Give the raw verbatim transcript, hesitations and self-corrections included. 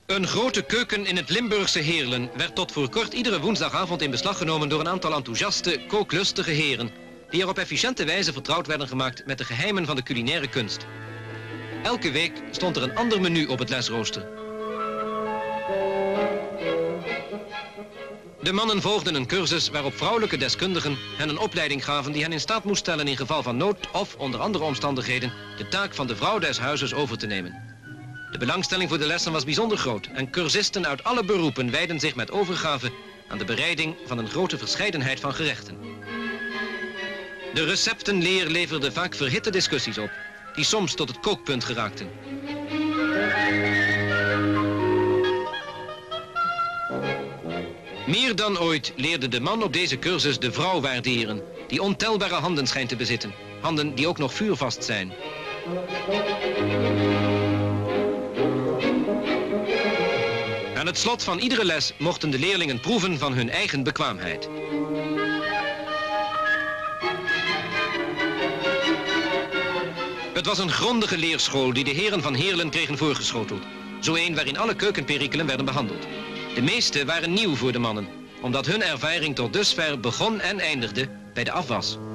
Een grote keuken in het Limburgse Heerlen werd tot voor kort iedere woensdagavond in beslag genomen door een aantal enthousiaste, kooklustige heren, die er op efficiënte wijze vertrouwd werden gemaakt met de geheimen van de culinaire kunst. Elke week stond er een ander menu op het lesrooster. De mannen volgden een cursus waarop vrouwelijke deskundigen hen een opleiding gaven die hen in staat moest stellen in geval van nood of onder andere omstandigheden de taak van de vrouw des huizes over te nemen. De belangstelling voor de lessen was bijzonder groot en cursisten uit alle beroepen wijden zich met overgave aan de bereiding van een grote verscheidenheid van gerechten. De receptenleer leverde vaak verhitte discussies op, die soms tot het kookpunt geraakten. Meer dan ooit leerde de man op deze cursus de vrouw waarderen, die ontelbare handen schijnt te bezitten. Handen die ook nog vuurvast zijn. Aan het slot van iedere les mochten de leerlingen proeven van hun eigen bekwaamheid. Het was een grondige leerschool die de heren van Heerlen kregen voorgeschoteld. Zo een waarin alle keukenperikelen werden behandeld. De meeste waren nieuw voor de mannen, omdat hun ervaring tot dusver begon en eindigde bij de afwas.